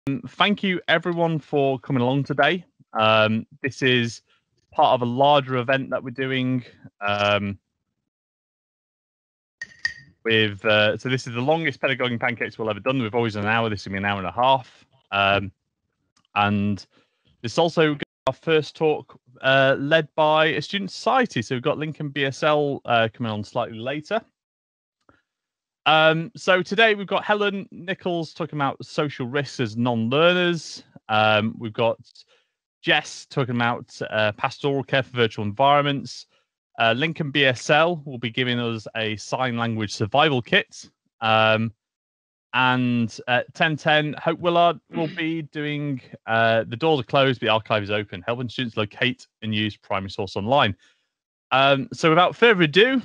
Thank you everyone for coming along today. This is part of a larger event that we're doing so this is the longest pedagogy pancakes we'll ever done. We've always done an hour. This will be an hour and a half. And this also our first talk led by a student society. So we've got Lincoln BSL coming on slightly later. So today we've got Helen Nichols talking about social risks as non-learners. We've got Jess talking about pastoral care for virtual environments. Lincoln BSL will be giving us a sign language survival kit. And at 10:10, Hope Willard will be doing the doors are closed, the archive is open, helping students locate and use primary source online. So without further ado,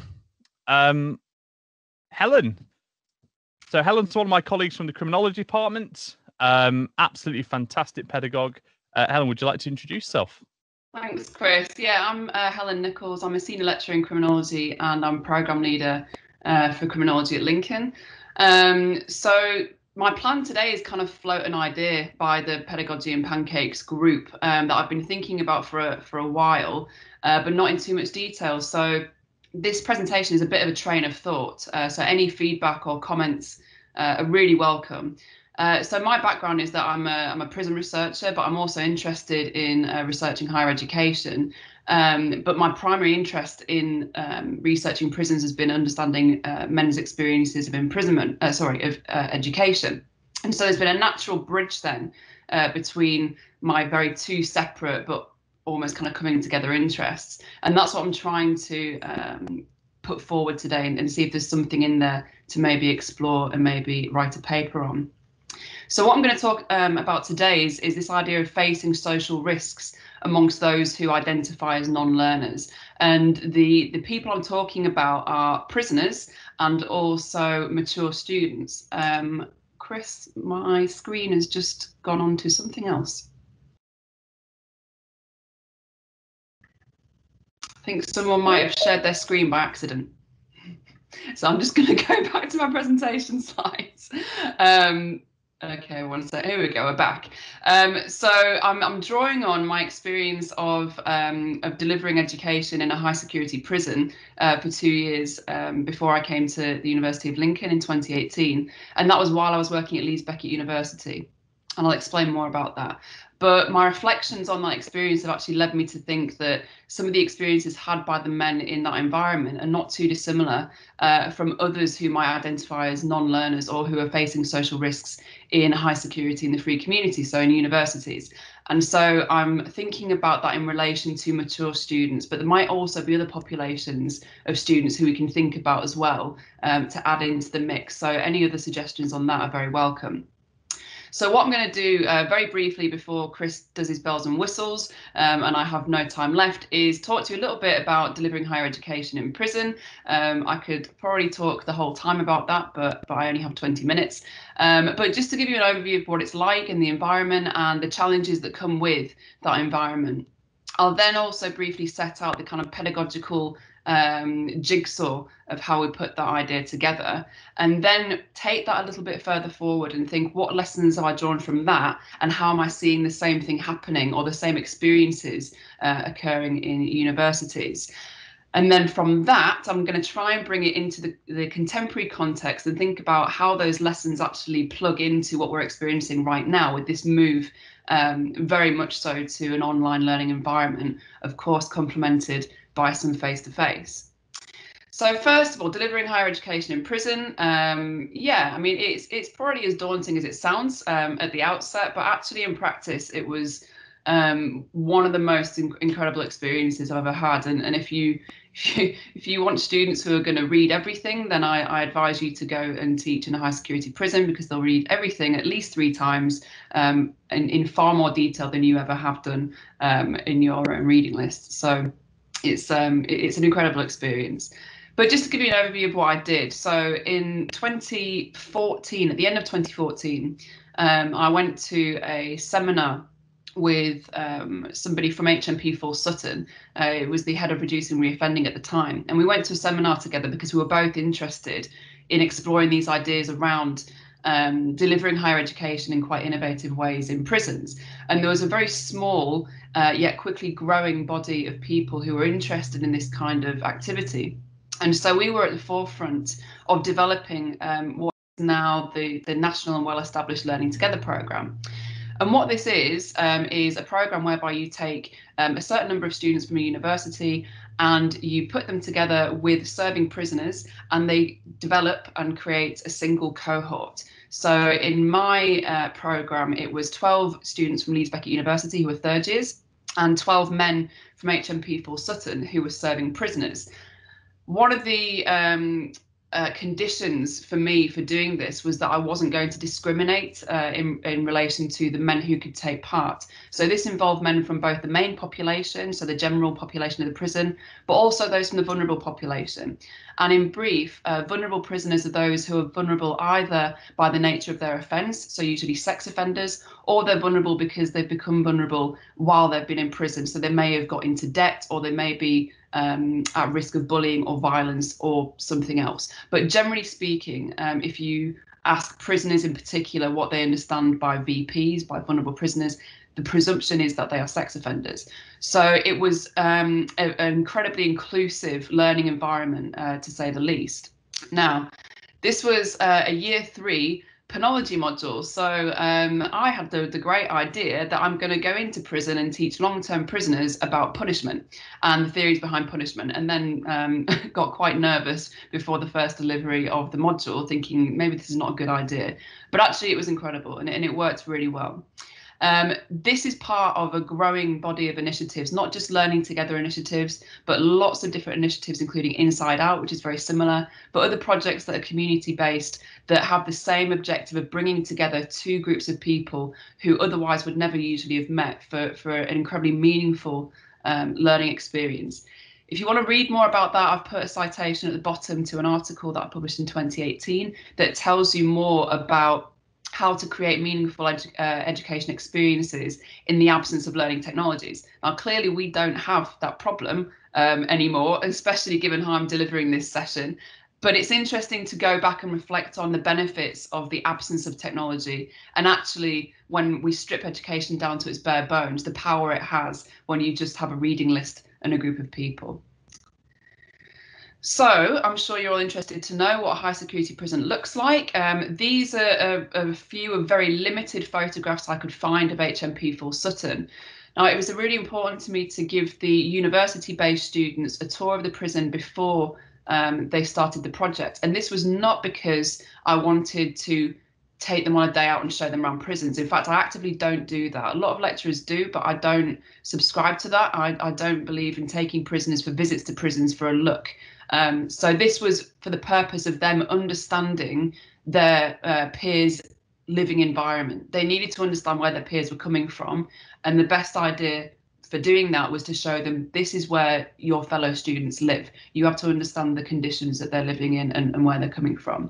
Helen. So Helen's one of my colleagues from the criminology department. Absolutely fantastic pedagogue. Helen, would you like to introduce yourself? Thanks, Chris. Yeah, I'm Helen Nichols. I'm a senior lecturer in criminology and I'm program leader for criminology at Lincoln. So my plan today is kind of float an idea by the Pedagogy and Pancakes group that I've been thinking about for a while, but not in too much detail. So this presentation is a bit of a train of thought. So any feedback or comments are really welcome. So my background is that I'm a prison researcher, but I'm also interested in researching higher education. But my primary interest in researching prisons has been understanding men's experiences of imprisonment, education. And so there's been a natural bridge then between my very two separate but almost kind of coming together interests. And that's what I'm trying to put forward today and see if there's something in there to maybe explore and maybe write a paper on. So what I'm going to talk about today is this idea of facing social risks amongst those who identify as non-learners. And the people I'm talking about are prisoners and also mature students. Chris, my screen has just gone on to something else. I think someone might have shared their screen by accident. So I'm just going to go back to my presentation slides. Okay, one sec. Here we go. We're back. So I'm drawing on my experience of delivering education in a high security prison for 2 years before I came to the University of Lincoln in 2018, and that was while I was working at Leeds Beckett University. And I'll explain more about that. But my reflections on that experience have actually led me to think that some of the experiences had by the men in that environment are not too dissimilar from others who might identify as non-learners or who are facing social risks in high security in the free community, so in universities. And so I'm thinking about that in relation to mature students, but there might also be other populations of students who we can think about as well to add into the mix. So any other suggestions on that are very welcome. So what I'm going to do very briefly before Chris does his bells and whistles, and I have no time left, is talk to you a little bit about delivering higher education in prison. I could probably talk the whole time about that, but I only have 20 minutes. But just to give you an overview of what it's like in the environment and the challenges that come with that environment. I'll then also briefly set out the kind of pedagogical jigsaw of how we put that idea together, and then take that a little bit further forward and think, what lessons have I drawn from that, and how am I seeing the same thing happening or the same experiences occurring in universities? And then from that, I'm going to try and bring it into the contemporary context and think about how those lessons actually plug into what we're experiencing right now with this move, very much so to an online learning environment, of course, complemented by some face-to-face. So first of all, delivering higher education in prison. Yeah, I mean, it's probably as daunting as it sounds at the outset, but actually in practice, it was one of the most incredible experiences I've ever had. And if you want students who are going to read everything, then I advise you to go and teach in a high security prison, because they'll read everything at least 3 times in far more detail than you ever have done in your reading list. So it's an incredible experience. But just to give you an overview of what I did, so in 2014, at the end of 2014, I went to a seminar with somebody from HMP4 Sutton. It was the head of reducing reoffending at the time. And we went to a seminar together because we were both interested in exploring these ideas around delivering higher education in quite innovative ways in prisons. And there was a very small yet quickly growing body of people who were interested in this kind of activity. And so we were at the forefront of developing what is now the National and Well-Established Learning Together programme. And what this is a programme whereby you take a certain number of students from a university and you put them together with serving prisoners, and they develop and create a single cohort. So in my programme, it was 12 students from Leeds Beckett University who were third years, and 12 men from HMP Full Sutton who were serving prisoners. One of the conditions for me for doing this was that I wasn't going to discriminate in relation to the men who could take part. So this involved men from both the main population, so the general population of the prison, but also those from the vulnerable population. And in brief, vulnerable prisoners are those who are vulnerable either by the nature of their offence, so usually sex offenders, or they're vulnerable because they've become vulnerable while they've been in prison. So they may have got into debt, or they may be at risk of bullying or violence or something else. But generally speaking, if you ask prisoners in particular what they understand by VPs, by vulnerable prisoners, the presumption is that they are sex offenders. So it was an incredibly inclusive learning environment, to say the least. Now, this was a year 3 penology module. So I had the great idea that I'm going to go into prison and teach long-term prisoners about punishment and the theories behind punishment, and then got quite nervous before the first delivery of the module, thinking maybe this is not a good idea. But actually it was incredible, and it worked really well. This is part of a growing body of initiatives, not just learning together initiatives, but lots of different initiatives, including Inside Out, which is very similar, but other projects that are community based that have the same objective of bringing together two groups of people who otherwise would never usually have met for an incredibly meaningful learning experience. If you want to read more about that, I've put a citation at the bottom to an article that I published in 2018 that tells you more about how to create meaningful education experiences in the absence of learning technologies. Now, clearly, we don't have that problem anymore, especially given how I'm delivering this session. But it's interesting to go back and reflect on the benefits of the absence of technology. And actually, when we strip education down to its bare bones, the power it has when you just have a reading list and a group of people. So I'm sure you're all interested to know what a high security prison looks like. These are a few of very limited photographs I could find of HMP Full Sutton. Now, it was really important to me to give the university-based students a tour of the prison before they started the project. And this was not because I wanted to take them on a day out and show them around prisons. In fact, I actively don't do that. A lot of lecturers do, but I don't subscribe to that. I don't believe in taking prisoners for visits to prisons for a look. So this was for the purpose of them understanding their peers' living environment. They needed to understand where their peers were coming from, and the best idea for doing that was to show them this is where your fellow students live. You have to understand the conditions that they're living in and where they're coming from.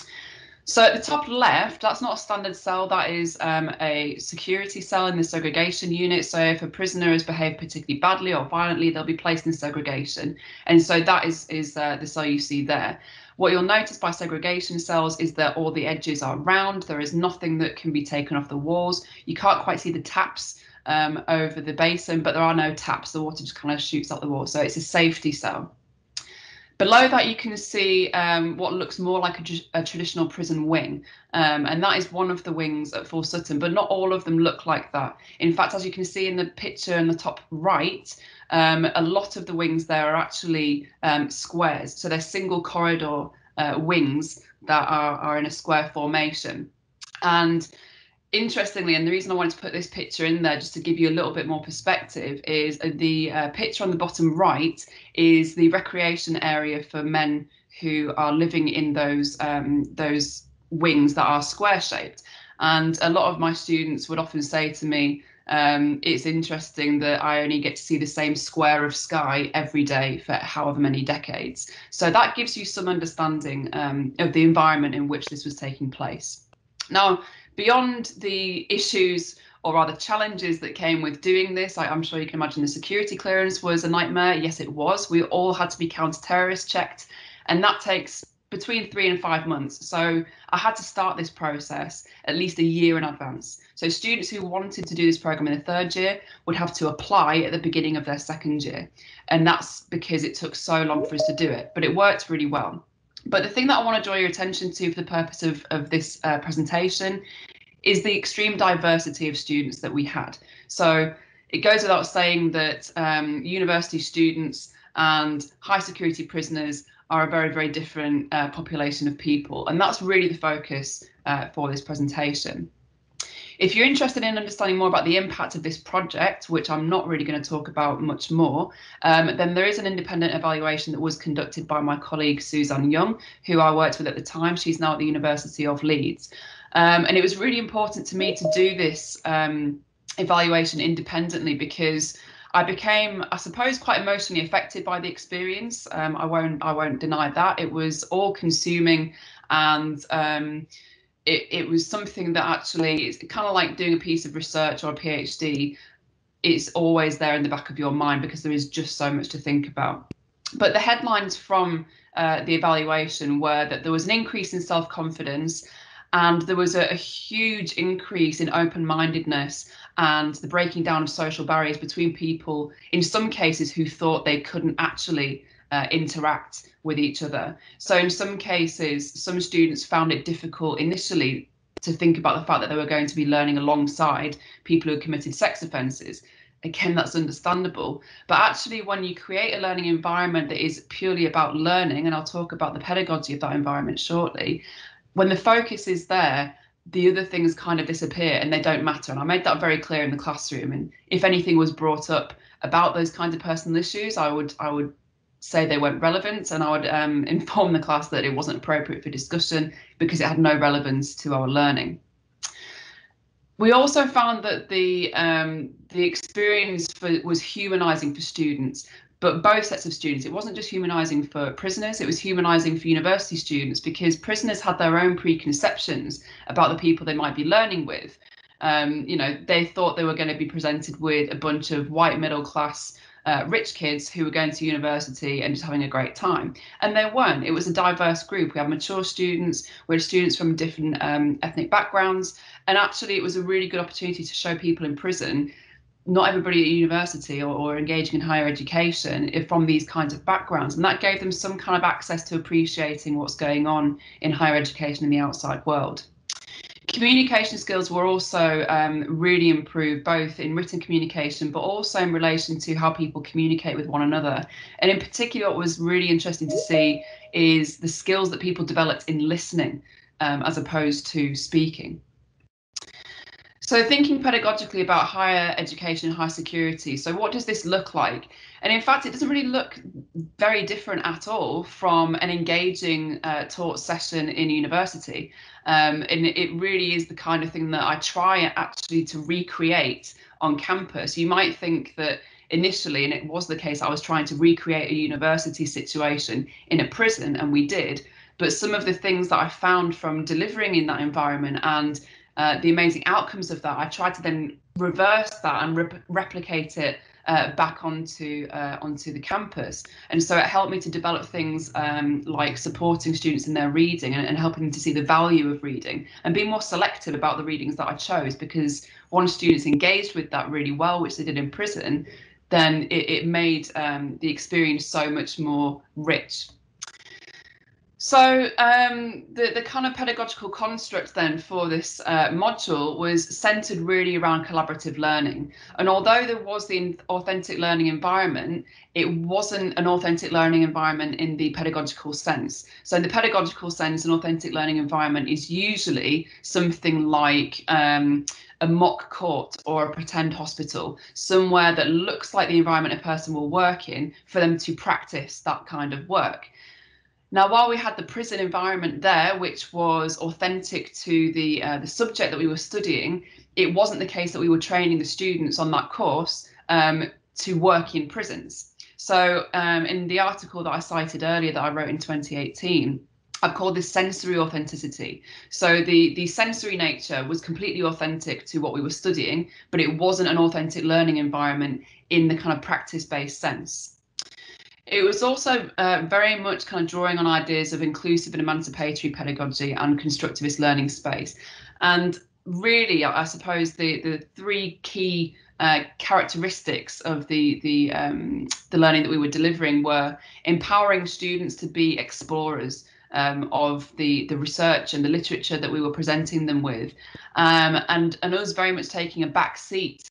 So at the top left, that's not a standard cell, that is a security cell in the segregation unit. So if a prisoner has behaved particularly badly or violently, they'll be placed in segregation. And so that is the cell you see there. What you'll notice by segregation cells is that all the edges are round. There is nothing that can be taken off the walls. You can't quite see the taps over the basin, but there are no taps. The water just kind of shoots up the wall. So it's a safety cell. Below that, you can see what looks more like a traditional prison wing, and that is one of the wings at Full Sutton, but not all of them look like that. In fact, as you can see in the picture in the top right, a lot of the wings there are actually squares, so they're single corridor wings that are in a square formation. And interestingly, and the reason I wanted to put this picture in there just to give you a little bit more perspective is the picture on the bottom right is the recreation area for men who are living in those wings that are square shaped. And a lot of my students would often say to me, it's interesting that I only get to see the same square of sky every day for however many decades. So that gives you some understanding of the environment in which this was taking place. Now, beyond the issues, or rather challenges, that came with doing this, I'm sure you can imagine the security clearance was a nightmare. Yes, it was. We all had to be counter-terrorist checked, and that takes between 3 and 5 months. So I had to start this process at least a year in advance. So students who wanted to do this program in the 3rd year would have to apply at the beginning of their 2nd year. And that's because it took so long for us to do it, but it worked really well. But the thing that I want to draw your attention to for the purpose of this presentation is the extreme diversity of students that we had. So it goes without saying that university students and high security prisoners are a very, very different population of people. And that's really the focus for this presentation. If you're interested in understanding more about the impact of this project, which I'm not really going to talk about much more, then there is an independent evaluation that was conducted by my colleague Suzanne Young, who I worked with at the time. She's now at the University of Leeds. And it was really important to me to do this evaluation independently because I became, I suppose, quite emotionally affected by the experience. I won't deny that. It was all consuming, and it was something that actually, it's kind of like doing a piece of research or a PhD. It's always there in the back of your mind because there is just so much to think about. But the headlines from the evaluation were that there was an increase in self-confidence, and there was a huge increase in open-mindedness and the breaking down of social barriers between people, in some cases, who thought they couldn't actually interact with each other. So in some cases, some students found it difficult initially to think about the fact that they were going to be learning alongside people who had committed sex offences. Again, that's understandable. But actually, when you create a learning environment that is purely about learning, and I'll talk about the pedagogy of that environment shortly, when the focus is there, the other things kind of disappear and they don't matter. And I made that very clear in the classroom. And if anything was brought up about those kinds of personal issues, I would say they weren't relevant, and I would inform the class that it wasn't appropriate for discussion because it had no relevance to our learning. We also found that the experience was humanising for students, but both sets of students. It wasn't just humanising for prisoners, it was humanising for university students, because prisoners had their own preconceptions about the people they might be learning with. You know, they thought they were going to be presented with a bunch of white middle class rich kids who were going to university and just having a great time. And they weren't. It was a diverse group. We had mature students, we had students from different ethnic backgrounds. And actually, it was a really good opportunity to show people in prison, not everybody at university or engaging in higher education from these kinds of backgrounds. And that gave them some kind of access to appreciating what's going on in higher education in the outside world. Communication skills were also really improved, both in written communication, but also in relation to how people communicate with one another. And in particular, what was really interesting to see is the skills that people developed in listening as opposed to speaking. So thinking pedagogically about higher education and high security, so what does this look like? And in fact, it doesn't really look very different at all from an engaging taught session in university. And it really is the kind of thing that I try actually to recreate on campus. You might think that initially, and it was the case, I was trying to recreate a university situation in a prison, and we did. But some of the things that I found from delivering in that environment and the amazing outcomes of that, I tried to then reverse that and replicate it back onto the campus. And so it helped me to develop things like supporting students in their reading and helping them to see the value of reading and being more selective about the readings that I chose, because once students engaged with that really well, which they did in prison, then it made the experience so much more rich. So the kind of pedagogical construct then for this module was centered really around collaborative learning. And although there was the authentic learning environment, it wasn't an authentic learning environment in the pedagogical sense. So in the pedagogical sense, an authentic learning environment is usually something like a mock court or a pretend hospital, somewhere that looks like the environment a person will work in for them to practice that kind of work. Now, while we had the prison environment there, which was authentic to the subject that we were studying, it wasn't the case that we were training the students on that course to work in prisons. So in the article that I cited earlier that I wrote in 2018, I've called this sensory authenticity. So the sensory nature was completely authentic to what we were studying, but it wasn't an authentic learning environment in the kind of practice-based sense. It was also very much kind of drawing on ideas of inclusive and emancipatory pedagogy and constructivist learning space. And really, I suppose the three key characteristics of the learning that we were delivering were empowering students to be explorers of the research and the literature that we were presenting them with, and us very much taking a back seat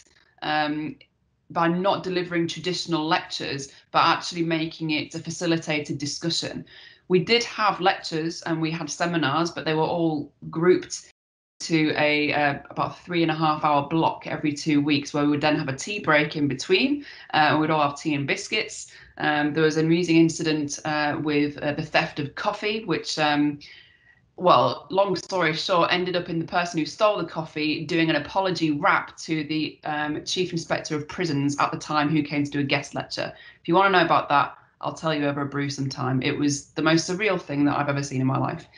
by not delivering traditional lectures, but actually making it a facilitated discussion. We did have lectures and we had seminars, but they were all grouped to about 3.5 hour block every 2 weeks, where we would then have a tea break in between. We'd all have tea and biscuits. There was an amusing incident with the theft of coffee, which well, long story short, ended up in the person who stole the coffee doing an apology rap to the Chief Inspector of Prisons at the time, who came to do a guest lecture. If you want to know about that, I'll tell you over a brew sometime. It was the most surreal thing that I've ever seen in my life.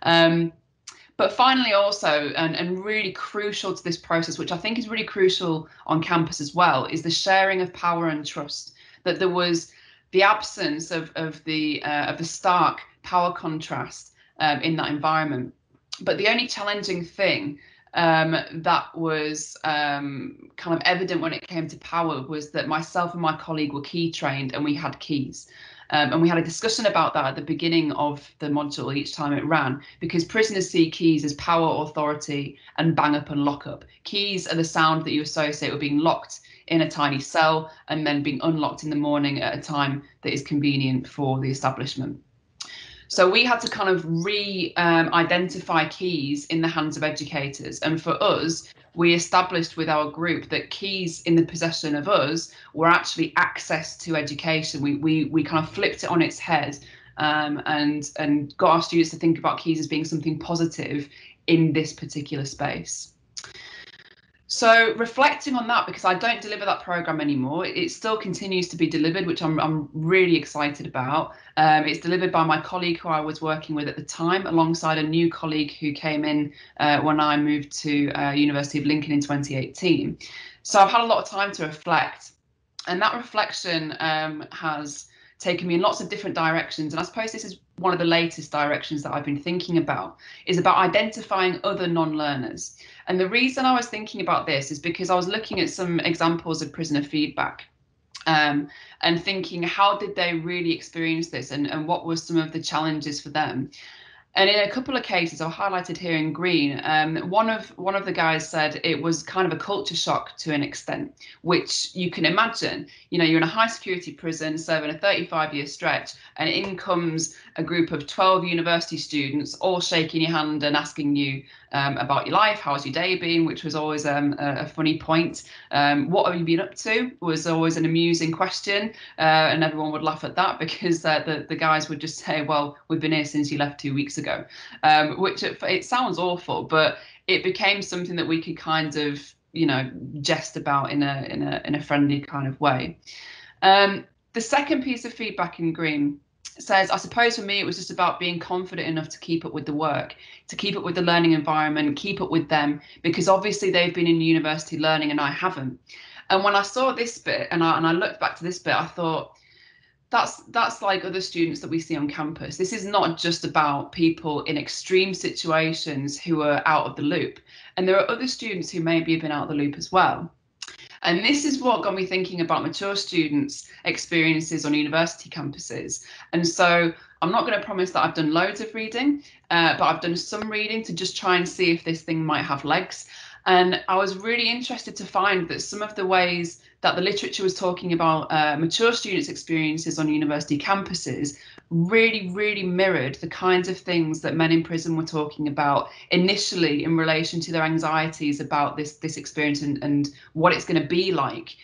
But finally, also, and really crucial to this process, which I think is really crucial on campus as well, is the sharing of power and trust. That there was the absence of the stark power contrast in that environment. But the only challenging thing that was kind of evident when it came to power was that myself and my colleague were key trained and we had keys. And we had a discussion about that at the beginning of the module each time it ran, because prisoners see keys as power, authority, and bang up and lock up. Keys are the sound that you associate with being locked in a tiny cell and then being unlocked in the morning at a time that is convenient for the establishment. So we had to kind of identify keys in the hands of educators. And for us, we established with our group that keys in the possession of us were actually access to education. We kind of flipped it on its head and got our students to think about keys as being something positive in this particular space. So reflecting on that, because I don't deliver that program anymore, it still continues to be delivered, which I'm really excited about. It's delivered by my colleague who I was working with at the time, alongside a new colleague who came in when I moved to University of Lincoln in 2018. So I've had a lot of time to reflect, and that reflection has taken me in lots of different directions. And I suppose this is one of the latest directions that I've been thinking about, is about identifying other non-learners. And the reason I was thinking about this is because I was looking at some examples of prisoner feedback and thinking, how did they really experience this, and what were some of the challenges for them? And in a couple of cases, I've highlighted here in green, one of the guys said it was kind of a culture shock to an extent, which you can imagine. You know, you're in a high security prison serving a 35-year stretch, and in comes a group of 12 university students all shaking your hand and asking you about your life, how's your day been, which was always a funny point. What have you been up to was always an amusing question, and everyone would laugh at that, because the guys would just say, well, we've been here since you left 2 weeks ago, which it sounds awful, but it became something that we could kind of, you know, jest about in a friendly kind of way. The second piece of feedback in green says, I suppose for me, it was just about being confident enough to keep up with the work, to keep up with the learning environment, keep up with them, because obviously they've been in university learning and I haven't. And when I saw this bit and I looked back to this bit, I thought, that's like other students that we see on campus. This is not just about people in extreme situations who are out of the loop. And there are other students who maybe have been out of the loop as well. And this is what got me thinking about mature students' experiences on university campuses. And so I'm not going to promise that I've done loads of reading, but I've done some reading to just try and see if this thing might have legs. And I was really interested to find that some of the ways that the literature was talking about mature students' experiences on university campuses really mirrored the kinds of things that men in prison were talking about initially in relation to their anxieties about this experience and what it's going to be like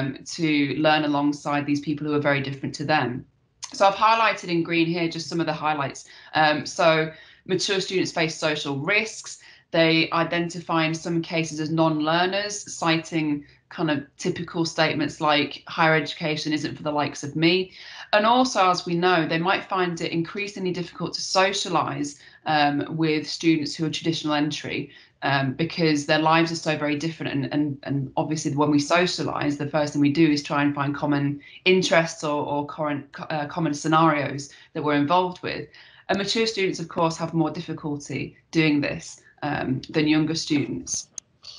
to learn alongside these people who are very different to them. So I've highlighted in green here just some of the highlights. So mature students face social risks. They identify in some cases as non-learners, citing kind of typical statements like higher education isn't for the likes of me. And also, as we know, they might find it increasingly difficult to socialise with students who are traditional entry. because their lives are so very different. And obviously, when we socialise, the first thing we do is try and find common interests or common scenarios that we're involved with. And mature students, of course, have more difficulty doing this than younger students.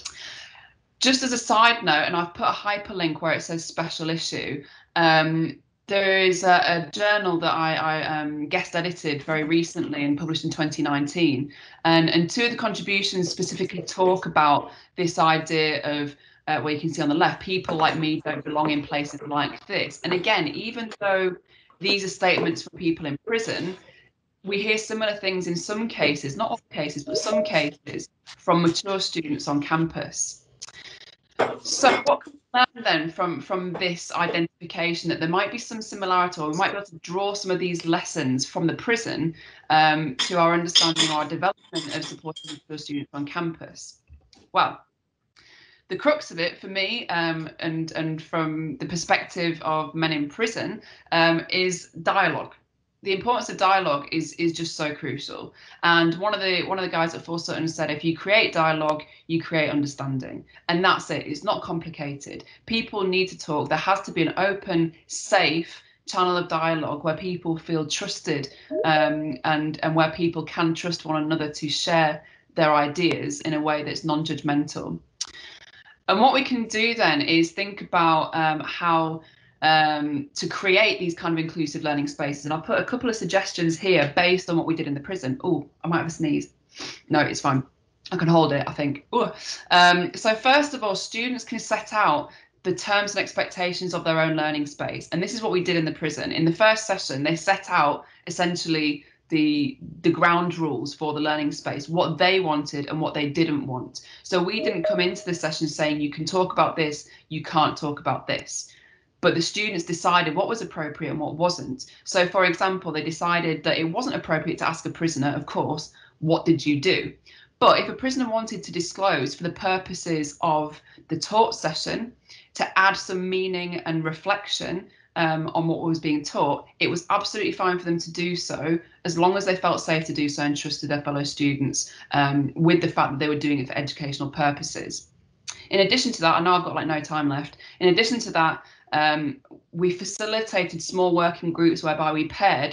Just as a side note, and I've put a hyperlink where it says special issue, there is a journal that I guest edited very recently and published in 2019. And two of the contributions specifically talk about this idea of where you can see on the left, people like me don't belong in places like this. And again, even though these are statements for people in prison, we hear similar things in some cases, not all cases, but some cases from mature students on campus. So what can we learn then from this identification, that there might be some similarity, or we might be able to draw some of these lessons from the prison to our understanding or our development of supporting mature students on campus? Well, the crux of it for me, and from the perspective of men in prison, is dialogue. The importance of dialogue is just so crucial. And one of the guys at Full Sutton said, if you create dialogue, you create understanding. And that's it. It's not complicated. People need to talk. There has to be an open, safe channel of dialogue where people feel trusted, and where people can trust one another to share their ideas in a way that's non-judgmental. And what we can do then is think about how to create these kind of inclusive learning spaces. And I'll put a couple of suggestions here based on what we did in the prison. Oh, I might have a sneeze. No, it's fine. I can hold it, I think. So first of all, students can set out the terms and expectations of their own learning space. And this is what we did in the prison. In the first session, they set out essentially the ground rules for the learning space, what they wanted and what they didn't want. So we didn't come into the session saying you can talk about this, you can't talk about this. But the students decided what was appropriate and what wasn't. So, for example, they decided that it wasn't appropriate to ask a prisoner, of course, what did you do? But if a prisoner wanted to disclose for the purposes of the taught session, to add some meaning and reflection on what was being taught, it was absolutely fine for them to do so, as long as they felt safe to do so and trusted their fellow students, with the fact that they were doing it for educational purposes. In addition to that, I know I've got like no time left. In addition to that, we facilitated small working groups whereby we paired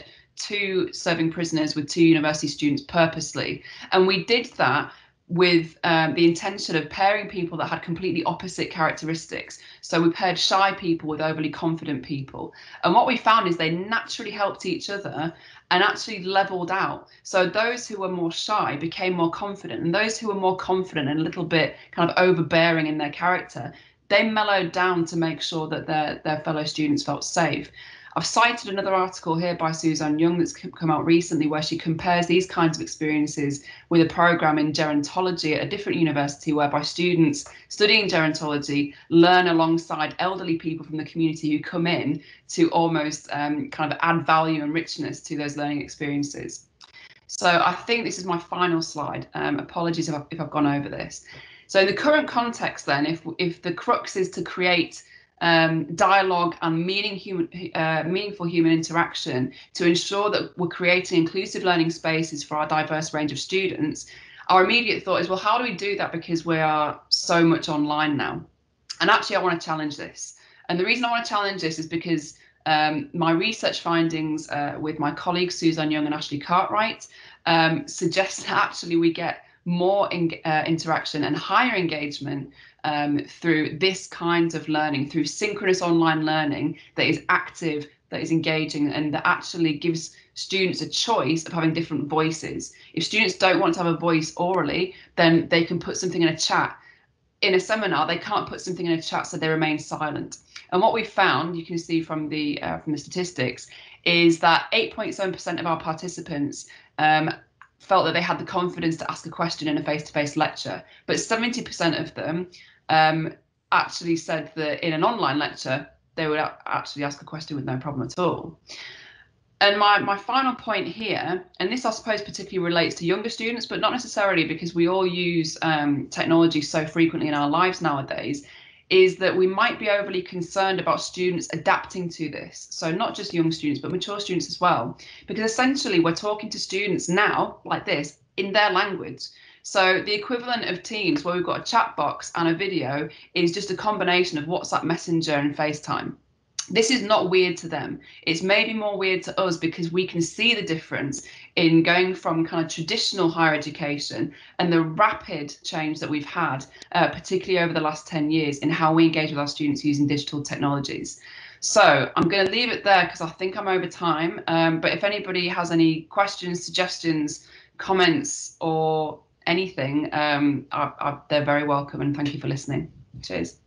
2 serving prisoners with 2 university students purposely. And we did that with the intention of pairing people that had completely opposite characteristics. So we paired shy people with overly confident people. And what we found is they naturally helped each other and actually leveled out. So those who were more shy became more confident, and those who were more confident and a little bit kind of overbearing in their character, they mellowed down to make sure that their fellow students felt safe. I've cited another article here by Suzanne Young that's come out recently, where she compares these kinds of experiences with a program in gerontology at a different university, whereby students studying gerontology learn alongside elderly people from the community who come in to almost kind of add value and richness to those learning experiences. So I think this is my final slide. Apologies if I've gone over this. So in the current context then, if the crux is to create dialogue and meaningful human interaction to ensure that we're creating inclusive learning spaces for our diverse range of students, our immediate thought is, well, how do we do that? Because we are so much online now. And actually, I want to challenge this. And the reason I want to challenge this is because my research findings with my colleagues, Suzanne Young and Ashley Cartwright, suggest that actually we get more interaction and higher engagement through this kind of learning, through synchronous online learning that is active, that is engaging, and that actually gives students a choice of having different voices. If students don't want to have a voice orally, then they can put something in a chat. In a seminar, they can't put something in a chat, so they remain silent. And what we found, you can see from the statistics, is that 8.7% of our participants felt that they had the confidence to ask a question in a face-to-face lecture, but 70% of them actually said that in an online lecture they would actually ask a question with no problem at all. And my final point here, and this I suppose particularly relates to younger students, but not necessarily, because we all use technology so frequently in our lives nowadays, is that we might be overly concerned about students adapting to this. So not just young students, but mature students as well, because essentially we're talking to students now like this in their language. So the equivalent of Teams, where we've got a chat box and a video, is just a combination of WhatsApp Messenger and FaceTime. This is not weird to them. It's maybe more weird to us because we can see the difference in going from kind of traditional higher education and the rapid change that we've had, particularly over the last 10 years, in how we engage with our students using digital technologies. So I'm going to leave it there because I think I'm over time. But if anybody has any questions, suggestions, comments, or anything, they're very welcome. And thank you for listening. Cheers.